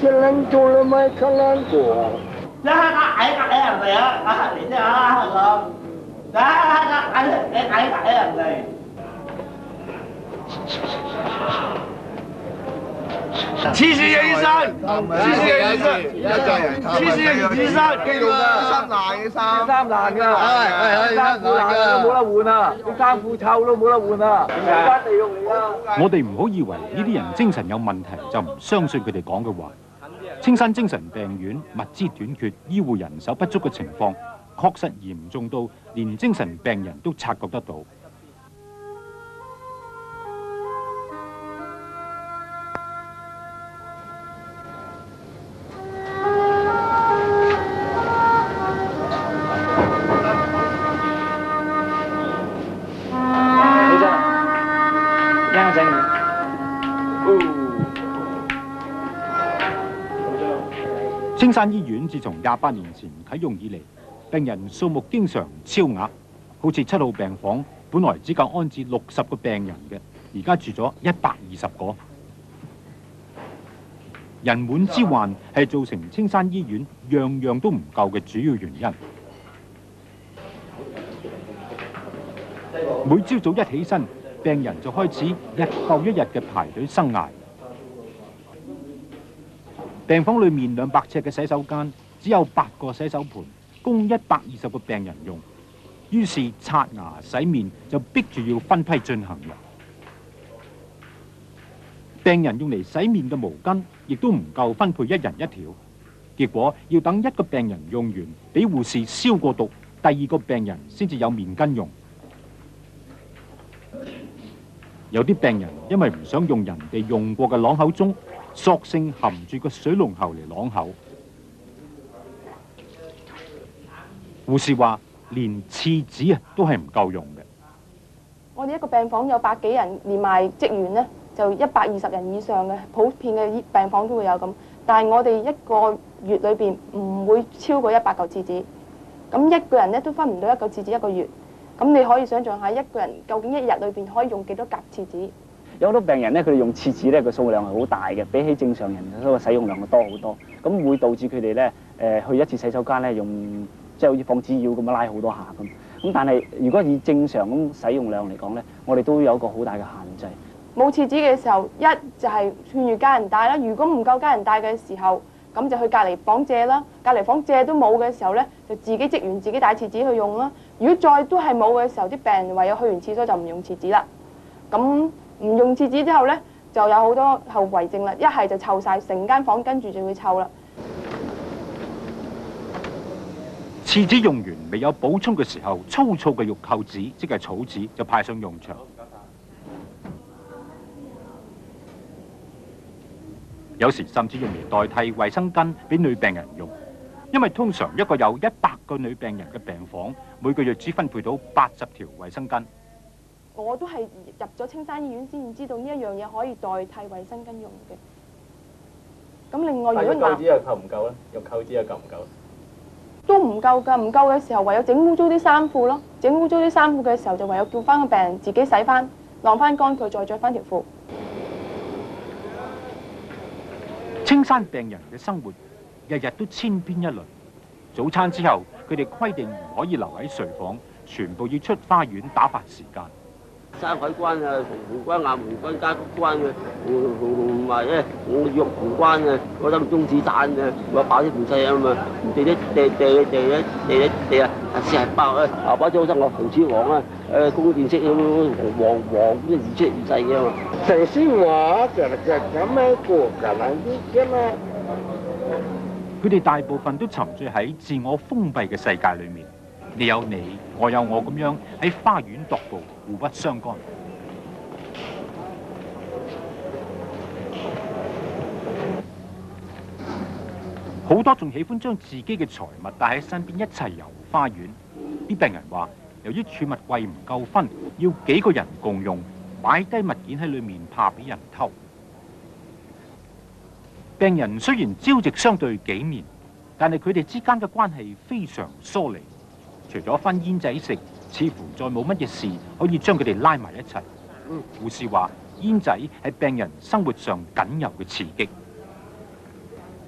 Jalan tol mai kalan ko. Cái này á, để cho không. Cái này. 黐線嘅醫生，黐線嘅醫生，黐線嘅醫生， 基佬衫爛嘅衫， 衫爛㗎，衫褲爛都冇得換啊！啲衫褲臭都冇得換啊！翻地用嚟啊！ 我哋唔好以為呢啲人精神有問題就唔相信佢哋講嘅話。青山精神病院物資短缺、醫護人手不足嘅情況，確實嚴重到連精神病人都察覺得到。青山醫院自從28年前啟用以嚟，病人數目經常超額，好似7號病房本來只夠安置60個病人嘅，而家住咗120個。人滿之患係造成青山醫院樣樣都唔夠嘅主要原因。每朝早一起身，病人就開始日復一日嘅排隊生涯。病房裏面200尺嘅洗手間只有8個洗手盤，供120個病人用。於是刷牙、洗面就逼住要分批進行啦。病人用嚟洗面嘅毛巾亦都唔夠分配1人1條，結果要等1個病人用完，俾護士消過毒，第2個病人先至有面巾用。有啲病人因為唔想用人哋用過嘅啷口盅，索性含住個水龍喉嚟啷口。護士話連廁紙都係唔夠用嘅。 我哋一個病房有100幾人，連埋職員呢，就120人以上嘅，普遍嘅病房都會有咁。但係我哋一個月裏邊唔會超過100嚿廁紙，咁1個人呢都分唔到1嚿廁紙1個月。咁你可以想象下1個人究竟1日裏邊可以用幾多格廁紙？ 有好多病人咧，佢哋用廁紙咧個數量係好大嘅，比起正常人嗰個使用量多好多。咁會導致佢哋咧去一次洗手間咧用即係好似放紙鷂咁樣拉好多下咁。咁但係如果以正常咁使用量嚟講咧，我哋都有一個好大嘅限制。 冇廁紙嘅時候，一就係勸喻家人帶啦。如果唔夠家人帶嘅時候，咁就去隔離房借啦。隔離房借都冇嘅時候咧，就自己職員自己帶廁紙去用啦。如果再都係冇嘅時候，啲病人唯有去完廁所就唔用廁紙啦。咁唔用廁紙之後咧，就有好多後遺症啦。一係就臭晒，成間房跟住就會臭啦。 廁紙用完未有補充嘅時候，粗糙嘅玉扣紙即係草紙就派上用場。有時甚至用嚟代替衛生巾俾女病人用，因為通常一個有100個女病人嘅病房，每個月只分配到80條衛生巾。 我都係入咗青山醫院先知道呢一樣嘢可以代替衛生巾用嘅。咁另外，如果扣紙又扣唔夠咧？用扣紙又夠唔夠？ 都唔夠㗎，唔夠嘅時候唯有整污糟啲衫褲咯。整污糟啲衫褲嘅時候就唯有叫翻個病人自己洗翻，晾翻乾佢，再着翻條褲。 青山病人嘅生活日日都千篇一律。早餐之後，佢哋規定唔可以留喺睡房，全部要出花園打發時間。 山海關啊、紅關、亞門關、嘉谷關嘅，同埋咧我玉湖關嘅嗰粒中子彈嘅，我爆啲唔細啊嘛，地啊，四係爆啊，牛巴裝身我紅齒王啊，公電色黃咁越出越細嘅嘛。 城市話咁樣過㗎啦，啲嘅嘛。 佢哋大部分都沉醉喺自我封閉嘅世界裏面，你有你，我有我咁樣喺花園踱步，互不相干。好多仲喜歡將自己嘅財物帶喺身邊一齊遊花園。啲病人話，由於儲物櫃唔夠分，要幾個人共用，擺低物件喺裏面怕俾人偷。病人雖然朝夕相對幾年，但係佢哋之間嘅關係非常疏離。除咗分煙仔食，似乎再冇乜嘢事可以將佢哋拉埋一齊。護士話，煙仔係病人生活上僅有嘅刺激。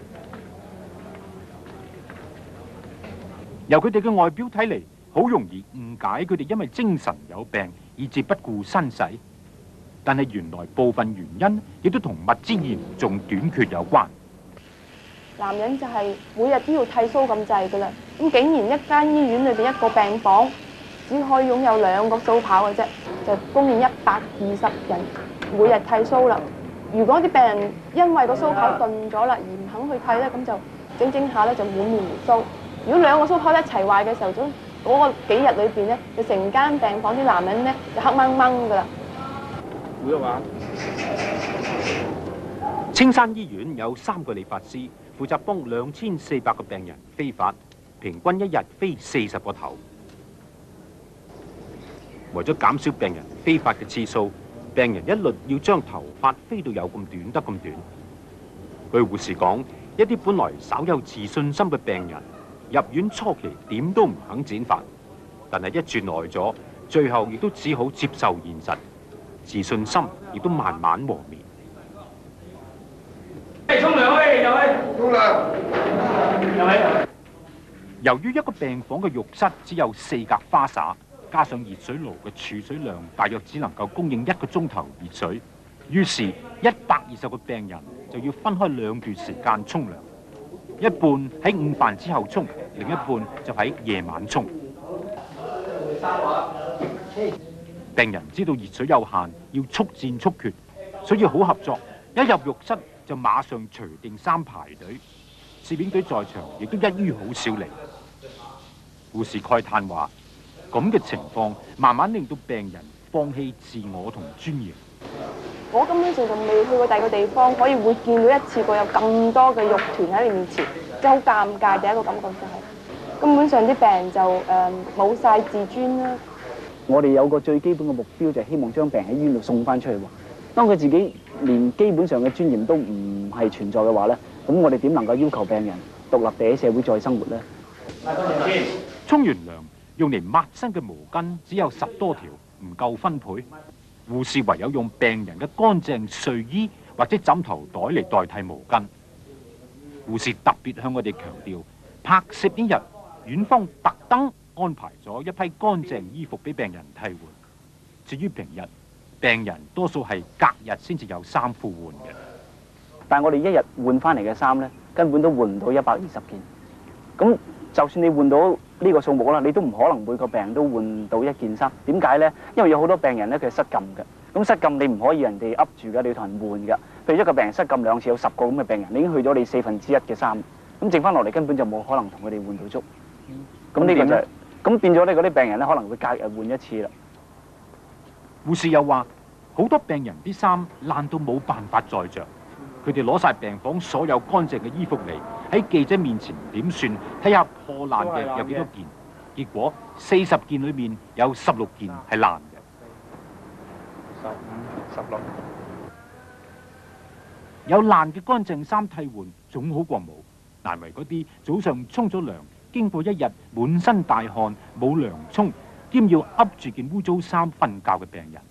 由佢哋嘅外表睇嚟，好容易誤解佢哋因為精神有病以致不顧身世，但係原來部分原因亦都同物資嚴重短缺有關。 男人就係每日都要剃鬚咁滯噶啦，咁竟然一間醫院裏邊一個病房只可以擁有2個鬚刨嘅啫，就供應120人每日剃鬚啦。如果啲病人因為個鬚刨鈍咗啦而唔肯去剃咧，咁就整下咧就滿面鬍鬚。如果2個鬚刨一齊壞嘅時候，咁嗰個幾日裏邊咧，就成間病房啲男人咧就黑掹掹噶啦。 會啊嘛？ 青山醫院有3個理髮師，負責幫2400個病人飛髮，平均一日飛40個頭。為咗減少病人飛髮嘅次數，病人一律要將頭髮飛到有咁短得咁短。據護士講，一啲本來稍有自信心嘅病人，入院初期點都唔肯剪髮，但係一住耐咗，最後亦都只好接受現實，自信心亦都慢慢磨滅。 沖涼喂，又去沖涼。 又去。 由於一個病房嘅浴室只有4格花灑，加上熱水爐嘅儲水量大約只能夠供應1個鐘頭熱水，於是120個病人就要分開2段時間沖涼，一半喺午飯之後沖，另一半就喺夜晚沖。病人知道熱水有限，要速戰速決，所以好合作，一入浴室就馬上除定衫排隊。攝影隊在場亦都一於好少嚟。護士慨嘆話：咁嘅情況慢慢令到病人放棄自我同尊嚴。 我根本上就未去過第二個地方，可以會見到一次過有咁多嘅肉團喺你面前，即係好尷尬。第一個感覺就係根本上啲病人就冇晒自尊啦。 我哋有個最基本嘅目標，就係希望將病人喺醫院度送翻出去喎。當佢自己連基本上嘅尊嚴都唔係存在嘅話咧，咁我哋點能夠要求病人獨立地喺社會再生活咧？ 沖完涼用嚟抹身嘅毛巾只有10多條，唔夠分配。護士唯有用病人嘅乾淨睡衣或者枕頭袋嚟代替毛巾。護士特別向我哋強調，拍攝呢日，院方特登安排咗一批乾淨衣服俾病人替換。至於平日，病人多數係隔日先至有衫褲換嘅。 但係我哋一日換翻嚟嘅衫咧，根本都換唔到120件。咁就算你換到呢個數目啦，你都唔可能每個病人都換到1件衫。點解咧？因為有好多病人咧，佢係失禁嘅。咁失禁你唔可以人哋噏住㗎，你要同人換㗎。譬如一個病人失禁2次，有10個咁嘅病人，你已經去咗你1/4嘅衫。咁剩翻落嚟根本就冇可能同佢哋換到足。咁呢個就係咁變咗咧，嗰啲病人咧可能會隔日換1次啦。 護士又話，好多病人啲衫爛到冇辦法再着，佢哋攞晒病房所有乾淨嘅衣服嚟喺記者面前點算，睇下破爛嘅有幾多件。結果40件裏面有16件係爛嘅。 15、16。 有爛嘅乾淨衫替換總好過冇，難為嗰啲早上沖咗涼，經過一日滿身大汗冇涼沖，兼要噏住件污糟衫瞓覺嘅病人。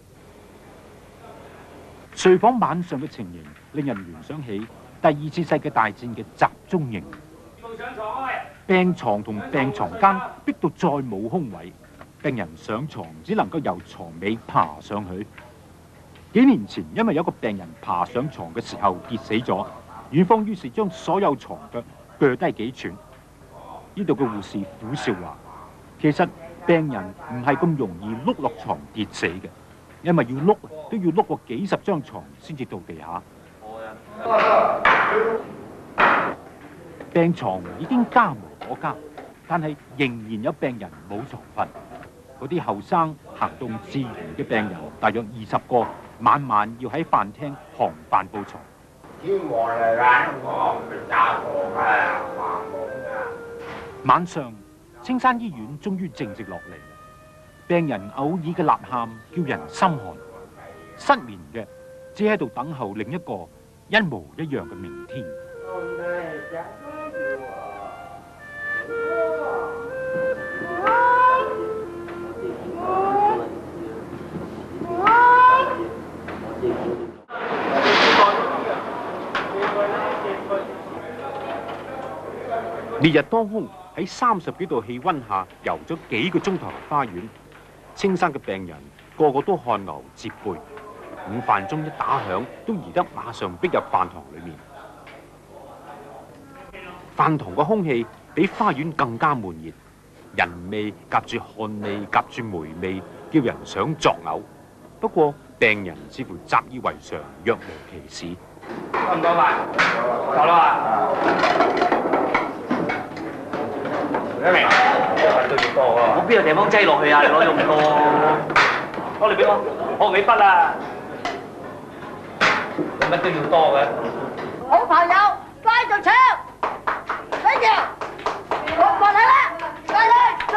睡房晚上嘅情形令人聯想起第2次世界大戰嘅集中營。病床同病床間逼到再冇空位，病人上床只能夠由床尾爬上去。幾年前因為有個病人爬上床嘅時候跌死咗，院方於是將所有床腳鋸低幾寸。呢度嘅護士苦笑話，其實病人唔係咁容易碌落床跌死嘅，因為要碌都要碌過幾10張床先至到地下。病床已經加無可加，但係仍然有病人冇床瞓。嗰啲後生行動自如嘅病人大約20個，晚晚要喺飯廳行飯布床。晚上，青山醫院終於靜寂落嚟，病人偶爾嘅吶喊叫人心寒。失眠嘅只喺度等候另一個一模一樣嘅明天。烈日當空， 喺30幾度氣温下游咗幾個鐘頭花園。青山嘅病人個個都汗流浹背，午飯鐘一打響，都宜得馬上逼入飯堂裏面。飯堂嘅空氣比花園更加悶熱，人味夾住汗味夾住霉味，叫人想作嘔。不過病人似乎習以為常，若無其事。 夠唔夠快？夠啦嘛？一明，都要多喎。我邊有地方擠落去啊？你攞咗咁多，攞嚟俾我俾筆啊！乜都要多嘅。 好朋友，快就唱，睇住，我過嚟啦，嚟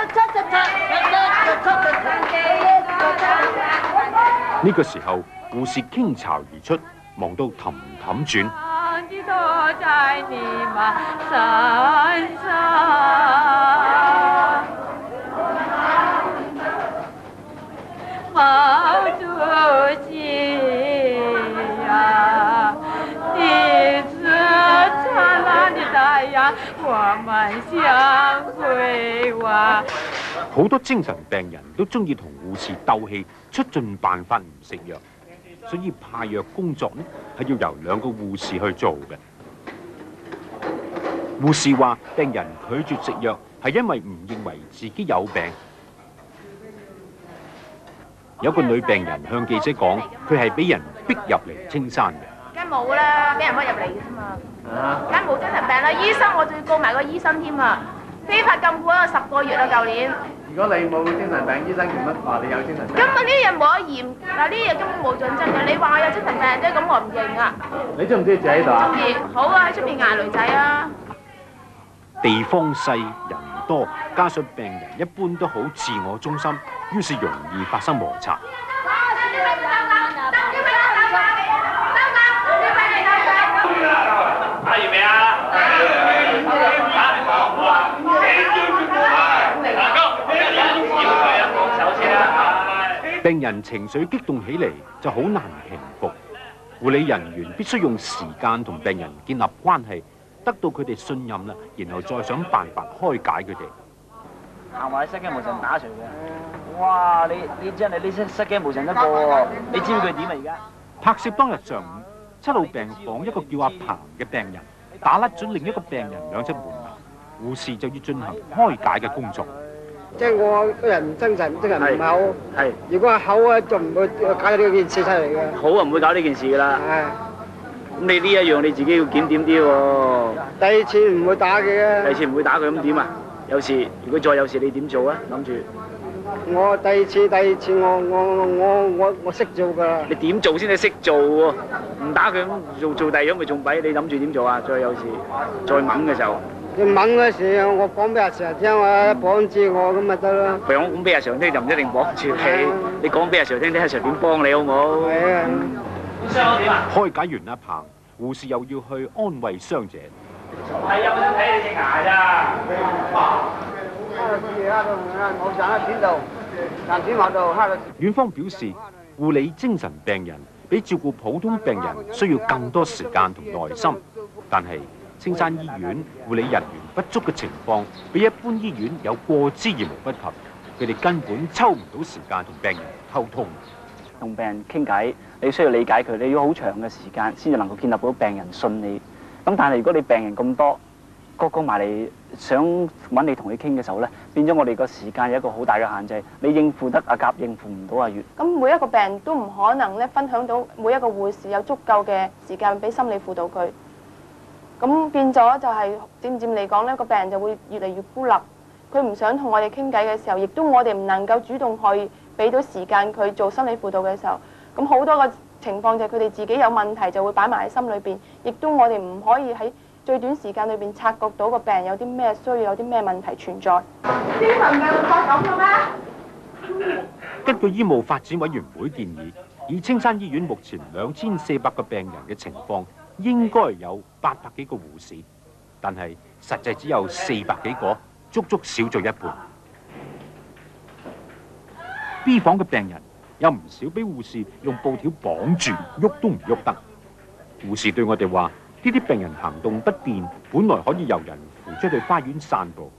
呢個時候，護士傾巢而出，忙到氹氹轉。 躲在你們身上，毛主席呀，你是燦爛的太陽，我們相會哇！ 好多精神病人都中意同護士鬥氣，出盡辦法唔食藥。所以派藥工作呢，係要由2個護士去做嘅。護士話：病人拒絕食藥係因為唔認為自己有病。有個女病人向記者講，佢係俾人逼入嚟青山嘅。 梗冇啦，俾人屈入嚟嘅啫嘛。梗冇精神病啦，醫生我仲要告埋個醫生添啊！非法禁錮咗10個月啦，舊年。 如果你冇精神病，醫生點乜話你有精神病？ 根本呢樣冇得驗，嗱呢樣根本冇準則嘅。你話我有精神病啫，咁我唔認啊。 你中唔中意住喺度啊？ 中意，好啊，喺出邊捱女仔啊。 地方細人多，加上病人一般都好自我中心，於是容易發生摩擦。 打完未啊？ 病人情緒激動起嚟就好難平復，護理人員必須用時間同病人建立關係，得到佢哋信任啦，然後再想辦法開解佢哋。 行埋失驚無神打除嘅，哇！你真係你失驚無神一個喎，你知唔知佢點啊而家？ 拍攝當日上午，7號病房一個叫阿彭嘅病人打甩咗另一個病人2隻門牙，護士就要進行開解嘅工作。 即係我個人精神唔係好。係。如果係好咧，就唔會搞到呢件事出嚟嘅。 好啊，唔會搞呢件事㗎啦。係。咁你呢一樣你自己要檢點啲喎。 第2次唔會打佢嘅。 第2次唔會打佢咁點啊？有事，如果再有事你點做啊？諗住。 我第2次我識做㗎啦。 你點做先至識做喎？唔打佢咁做第二樣咪仲弊？你諗住點做啊？再有事，再猛嘅時候。 你猛嗰時，我講俾阿 Sir 聽啊，綁住我咁咪得啦。 講俾阿 Sir 聽就唔一定綁住你，你講俾阿 Sir 聽，睇阿 Sir 點幫你好冇？係啊。傷點啊？ 開解完阿彭，護士又要去安慰傷者。 係入去睇你隻牙咋？ 院方表示，護理精神病人比照顧普通病人需要更多時間同耐心，但係青山醫院護理人員不足嘅情況，比一般醫院有過之而無不及。佢哋根本抽唔到時間同病人溝通。 同病人傾偈，你需要理解佢，你要好長嘅時間先至能夠建立到病人信你。咁但係如果你病人咁多，個埋嚟想揾你同佢傾嘅時候咧，變咗我哋個時間有一個好大嘅限制，你應付得阿甲，應付唔到阿乙。 咁每一個病人都唔可能咧分享到每一個護士有足夠嘅時間俾心理輔導佢。咁變咗就係漸漸嚟講呢個病人就會越嚟越孤立。佢唔想同我哋傾偈嘅時候，亦都我哋唔能夠主動去俾到時間佢做心理輔導嘅時候，咁好多個情況就係佢哋自己有問題就會擺埋喺心裏邊，亦都我哋唔可以喺最短時間裏邊察覺到個病人有啲咩需要，有啲咩問題存在。 精神病會發咁嘅咩？ 根據醫務發展委員會建議，以青山醫院目前2400個病人嘅情況，應該有800幾個護士，但係實際只有400幾個，足足少咗一半。B 房嘅病人有唔少俾護士用布條綁住，喐都唔喐得。護士對我哋話：呢啲病人行動不便，本來可以由人扶出去花園散步，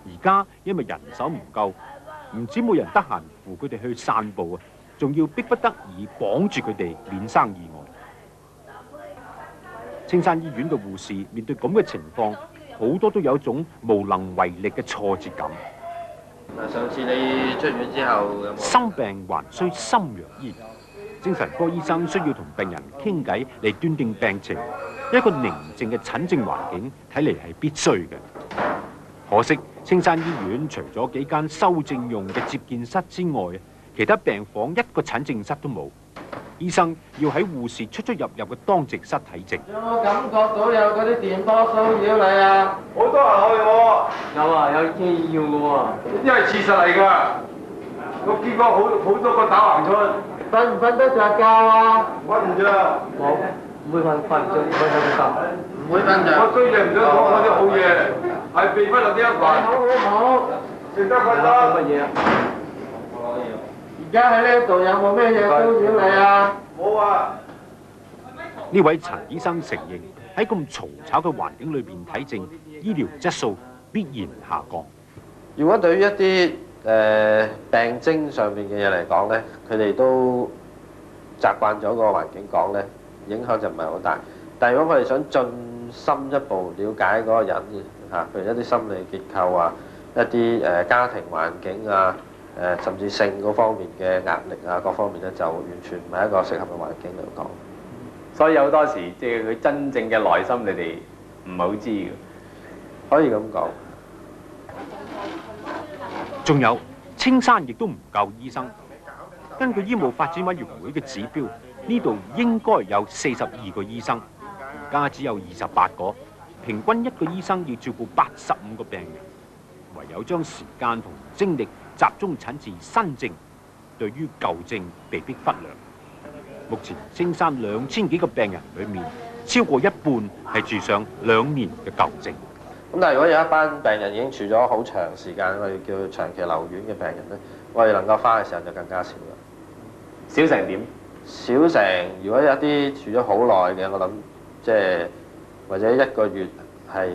而家因為人手唔夠，唔止冇人得閒扶佢哋去散步啊，仲要迫不得已綁住佢哋免生意外。青山醫院嘅護士面對咁嘅情況，好多都有一種無能為力嘅挫折感。 上次你出院之後有冇？ 心病還需心藥醫，精神科醫生需要同病人傾偈嚟斷定病情。一個寧靜嘅診症環境睇嚟係必須嘅。可惜青山醫院除咗幾間修正用嘅接見室之外，其他病房一個診症室都冇。醫生要喺護士出出入入嘅當值室睇症。 有冇感覺到有嗰啲電波騷擾你啊？好多人去喎。有啊，有機要嘅喎。呢啲係事實嚟㗎。我見過好多個打橫春。瞓唔瞓得着覺啊？瞓唔着。冇，唔會瞓唔着，唔會瞓得。唔會瞓着。我雖然唔想講嗰啲好嘢，係避不了呢一環。好，食得瞓得。乜嘢啊？而家喺呢度有冇咩嘢騷擾你啊？冇啊！ 呢位陳醫生承認喺咁嘈吵嘅環境裏邊睇症，醫療質素必然下降。 如果對於一啲病徵上面嘅嘢嚟講咧，佢哋都習慣咗個環境講咧，影響就唔係好大。但係如果佢哋想進深一步了解嗰個人嘅嚇，譬如一啲心理結構啊，一啲家庭環境啊。甚至性嗰方面嘅壓力啊，各方面咧就完全唔係一個適合嘅環境嚟講。 所以有好多時，即係佢真正嘅內心，你哋唔係好知嘅。 可以咁講。 仲有青山亦都唔夠醫生。根據醫務發展委員會嘅指標，呢度應該有42個醫生，而家只有28個，平均一個醫生要照顧85個病人，唯有將時間同精力集中診治新症，對於舊症被迫忽略。目前青山2000幾個病人裏面，超過一半係住上2年嘅舊症。 咁但係如果有一班病人已經住咗好長時間，我哋叫長期留院嘅病人咧，我哋能夠花嘅時間就更加少啦。 少成點？ 少成，如果有一啲住咗好耐嘅，我諗即係或者1個月係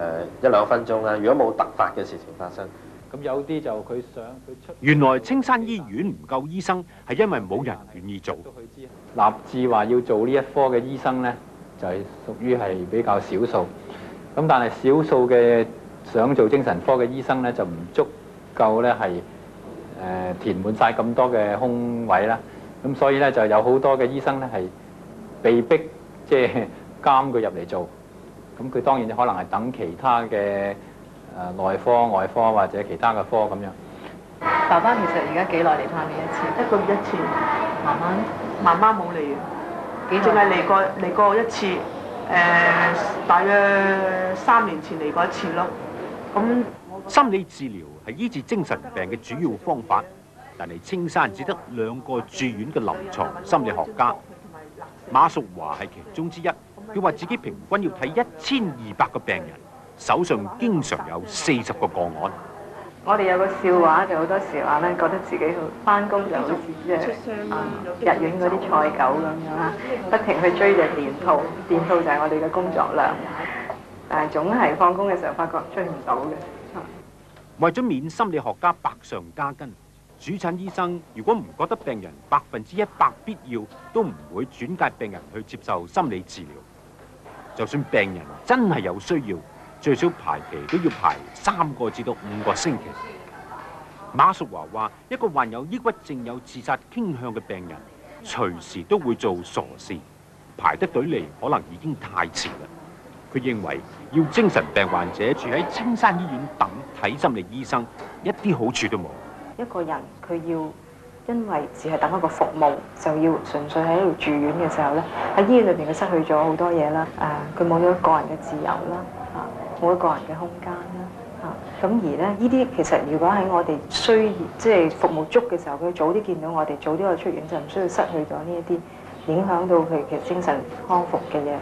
1、2分鐘啦。如果冇突發嘅事情發生。 咁有啲就佢想佢出。 原來青山醫院唔夠醫生係因為冇人願意做。 立志話要做呢一科嘅醫生呢，就係屬於係比較少數。咁但係少數嘅想做精神科嘅醫生呢，就唔足夠呢係填滿晒咁多嘅空位啦。咁所以呢，就有好多嘅醫生呢係被逼即係監佢入嚟做。咁佢當然可能係等其他嘅內科、外科或者其他嘅科咁樣。 爸爸其實而家幾耐嚟探你一次？1個月1次。媽媽冇嚟，淨係嚟過1次。大約3年前嚟過1次咯。咁心理治療係醫治精神病嘅主要方法，但係青山只得2個住院嘅臨床心理學家。馬淑華係其中之一，佢話自己平均要睇1200個病人，手上經常有40個個案。 我哋有個笑話，就好多時話咧，覺得自己翻工就好似即係日院嗰啲賽狗咁樣啦，不停去追隻電兔，電兔就係我哋嘅工作量，但係總係放工嘅時候發覺追唔到嘅。 為咗免心理學家百上加斤，主診醫生如果唔覺得病人100%必要，都唔會轉介病人去接受心理治療。就算病人真係有需要，最少排期都要排3個至到5個星期。馬淑華話：一個患有抑鬱症、有自殺傾向嘅病人，隨時都會做傻事，排得隊嚟可能已經太遲啦。佢認為要精神病患者住喺青山醫院等睇心理醫生，一啲好處都冇。 一個人佢要因為只係等一個服務，就要純粹喺度住院嘅時候咧，喺醫院裏邊佢失去咗好多嘢啦。佢冇咗個人嘅自由啦，冇咗個人嘅空間啦。咁而咧，呢啲其實如果喺我哋需要即係服務足嘅時候，佢早啲見到我哋，早啲去出院，就唔需要失去咗呢一啲影響到佢嘅精神康復嘅嘢。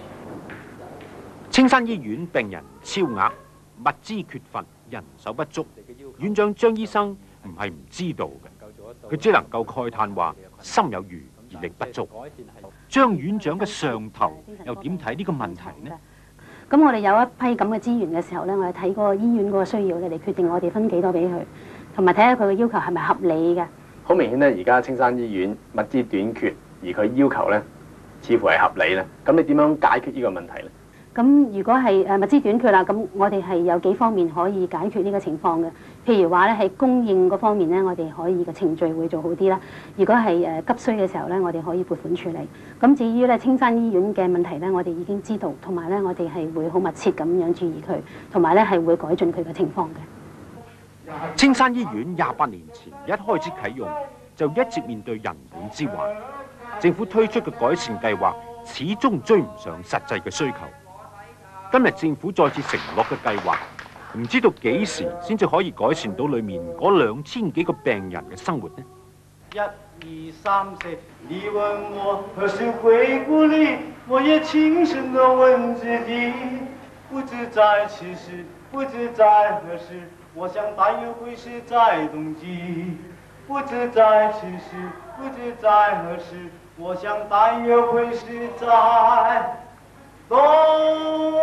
青山醫院病人超額，物資缺乏，人手不足。院長張醫生唔係唔知道嘅，佢只能夠慨嘆話心有餘而力不足。張院長嘅上頭又點睇呢個問題呢？ 咁我哋有一批咁嘅資源嘅時候咧，我哋睇嗰個醫院嗰個需要咧，嚟決定我哋分幾多俾佢，同埋睇下佢嘅要求係咪合理嘅。 好明顯咧，而家青山醫院物資短缺，而佢要求咧似乎係合理咧。咁你點樣解決呢個問題咧？ 咁如果係物資短缺啦，咁我哋係有幾方面可以解決呢個情況嘅。譬如話咧，喺供應嗰方面咧，我哋可以嘅程序會做好啲啦。如果係急需嘅時候咧，我哋可以撥款處理。咁至於咧青山醫院嘅問題咧，我哋已經知道，同埋咧我哋係會好密切咁樣注意佢，同埋咧係會改進佢嘅情況嘅。 青山醫院28年前一開始啟用，就一直面對人本之患。政府推出嘅改善計劃始終追唔上實際嘅需求。今日政府再次承諾嘅計劃，唔知道幾時先至可以改善到裏面嗰2000幾個病人嘅生活呢 ？1、2、3、4，你問我何時會故里，我也輕聲地問自己，不知在其時，不知在何時，我想大約會是在冬季。不知在其時，不知在何時，我想大約會是在冬。